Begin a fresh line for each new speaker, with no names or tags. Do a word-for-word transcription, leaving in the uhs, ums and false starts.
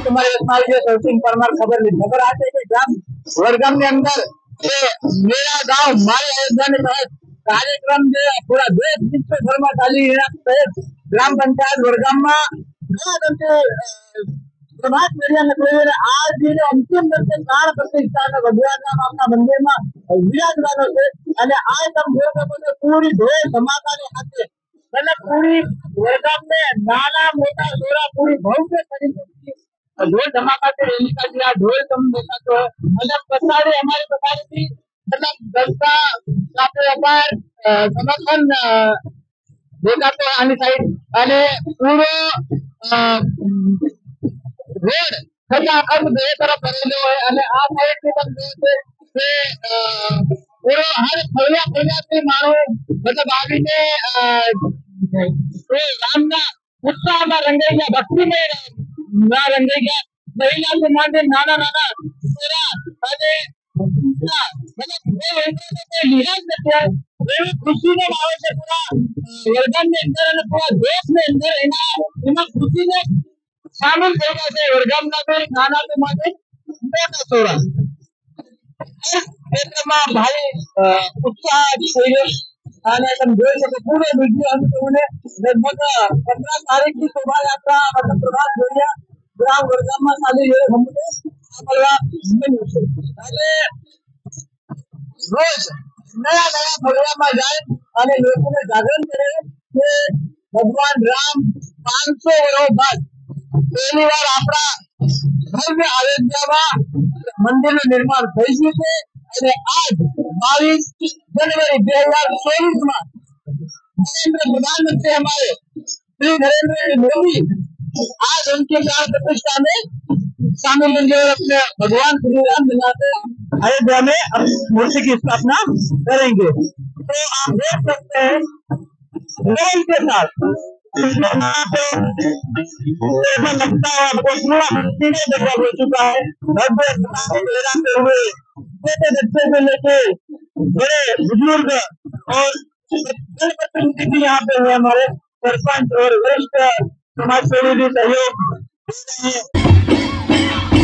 तुम्हारे रत्नागिरी सर्चिंग परमार खबर ली खबर आते कि ग्राम वडगाम के अंदर ये मेरा गांव मारी अयोध्या ने तहत कार्यक्रम जो पूरा देश विश्वभर में चाली तहत ग्राम पंचायत वडगाम में प्रभात फेरिया निकले आज જે અંતિમ દર્શન પ્રાણ પ્રતિષ્ઠા ભગવાનના નામના મંદિરમાં વિરાજવાનો છે અને આ તમ જોઈ શકો છો પૂરી ઢોલ ધમાકાની સાથે અને પૂરી વડગામને નાના મોટા સોરા પૂરી ભવ્ય તરીકે ઢોલ ધમાકા से રેલી કાઢી આ ઢોલ તમે દેખાતો અને પછાડી અમારી પછાડીથી मतलब દસતા સાથે અપાર સમર્થન દેખાતો આની સાઈડ અને પૂરો रोड खचाखच બે તરફ ભરેલો હોય અને આ સાઈડ થી તમે જોશો કે પૂરો હર ફળિયા ફળિયાથી માણો મતલબ આવીને એ રામના ઉત્સાહમાં રંગાઈ ગયા ભક્તિમય ના રંગાઈ ગયા મહિલાથી માંડી નાના નાના છોરા અને મતલબ નિરાશ નથી એવી ખુશીનો માહોલ છે પૂરા વડગામની અંદર અને પૂરા દેશની અંદર એના એમાં ખુશીને शामिल થઈ ગયા છે વડગામના બે નાના થી માંડી મોટા છોરા ક્ષેત્રમાં ભારે ઉત્સાહ થઈ ગયો અને તમે જોઈ શકો પૂરો વિડીયો અમે તમને લગભગ પંદર તારીખની શોભાયાત્રા મતલબ પ્રભાત જોયા ગ્રામ વડગામમાં ચાલી રહ્યો અમને સાંભળવા મળ્યું છે અને રોજ નયા નયા ફળિયામાં જાય અને લોકોને જાગરણ કરે કે ભગવાન રામ પાંચસો વર્ષ બાદ पहली बार अपना भव्य अयोध्या में मंदिर નું निर्माण થઈ ગયું છે અને આજ बाईस जनवरी दो हज़ार चौबीस में नरेंद्र प्रधानमंत्री हमारे श्री नरेंद्र मोदी आज उनके प्राण प्रतिष्ठा में शामिल होंगे और अपने भगवान श्री राम लला से अयोध्या में मूर्ति की स्थापना करेंगे। तो आप देख सकते हैं रोल के साथ लगता है आपको पूरा देखा हो चुका है हुए छोटे बच्चे से लेके बड़े बुजुर्ग और भी यहाँ पे हुए हमारे सरपंच और वरिष्ठ समाज सेवी भी सहयोग